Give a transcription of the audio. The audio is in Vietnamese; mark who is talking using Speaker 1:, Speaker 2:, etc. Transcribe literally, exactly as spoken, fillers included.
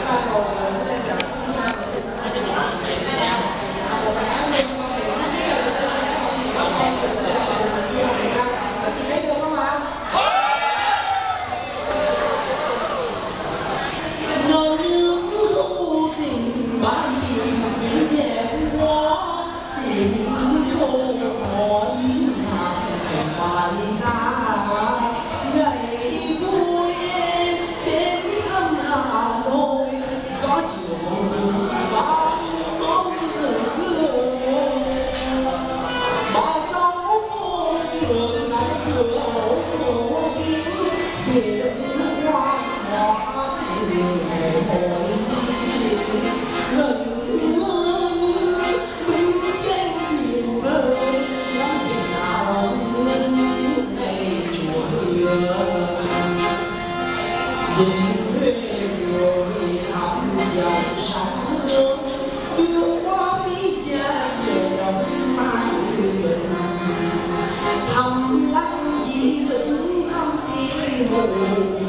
Speaker 1: ta ngồi ở đây là chúng ta một cái một cái một bài hát liên quan đến nó chỉ là cái bài hát không có con sự để mình chưa làm ra. Các chị thấy được không ạ?
Speaker 2: Non những hữu tình ba niềm xinh đẹp quá thì những câu hỏi hàng thành bài ca ngày vui em đến thăm Hà Nội gió chiều mừng vang bóng thời xưa ba sáu phố phường nắng cửa hậu cổ kính về đất nước hoang hóa ngày hội đi gần mưa như binh trên thuyền vơi ngắm thuyền áo ngân ngày chùa hương đến Huế rồi thăm dòng trắng hương đưa qua Mỹ gia chờ đón mai bình thăm lăng di linh thăm thiên hồ